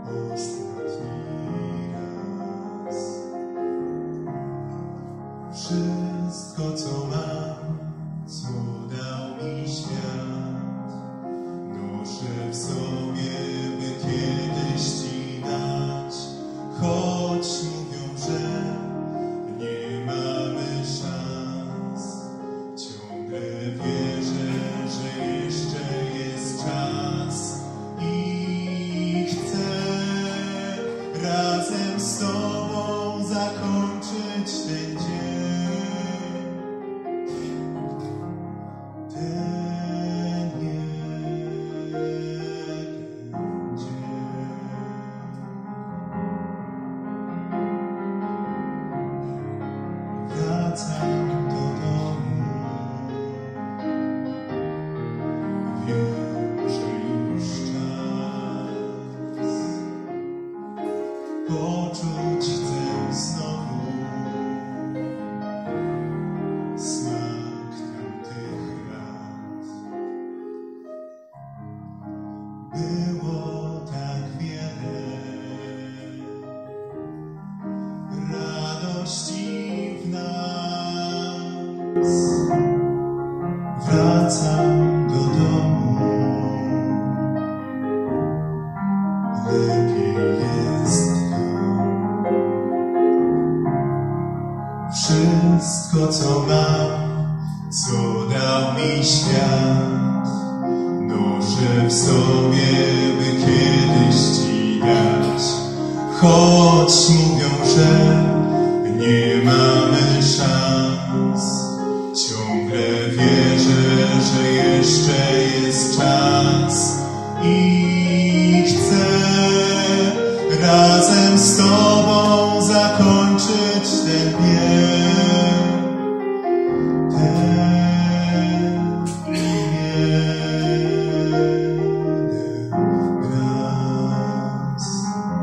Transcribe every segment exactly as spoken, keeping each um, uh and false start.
ostatni raz. Wszystko, co mam, co dał mi świat, noszę w sobie, by kiedyś ci dać. Choć mówią, że nie mamy szans, ciągle wierzę, że jeszcze jest czas i chcę razem z tobą zakończyć ten dzień. Ten jeden dzień. Wracam do domu. Wiem, że już czas poczuć chcę znowu smak tamtych lat. Było tak wiele radości w nas. Wracam do domu. Lepiej jest tam. Wszystko, co mam, co dał mi świat, noszę w sobie, by kiedyś ci dać. Choć mówią, że nie mamy szans, ciągle wierzę, że jeszcze jest czas i chcę razem z tobą zakończyć ten bieg. Ten jeden raz.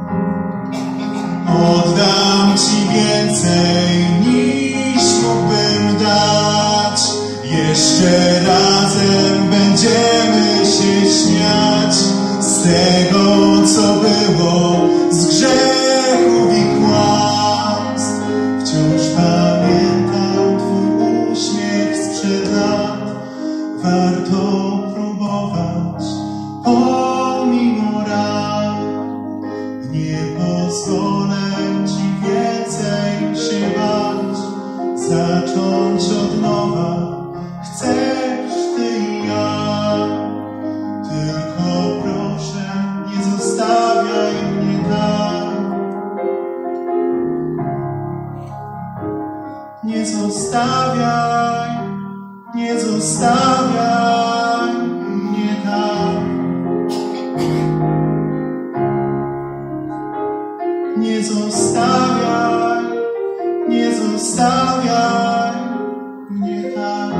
Oddam ci więcej niż mógłbym dać. Jeszcze razem będziemy się śmiać z tego, co było, z grzechów i kłamstw. Wciąż pamiętam twój uśmiech sprzed lat. Warto próbować pomimo ran. Nie pozwolę ci więcej się bać. Zacząć od nowa chcesz ty i ja. Tylko proszę, nie zostawiaj mnie tak. Nie zostawiaj, nie zostawiaj mnie tak. Nie zostawiaj, nie zostawiaj mnie tak.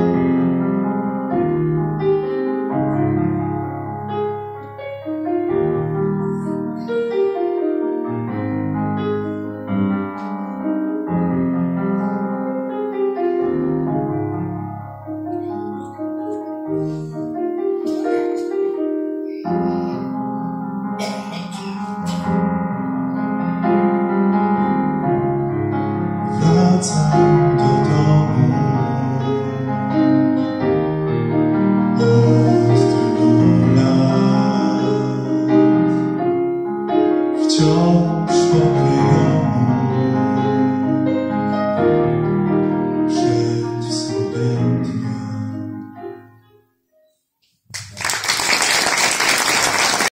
Wracam do domu. Od tylu lat wciąż wokół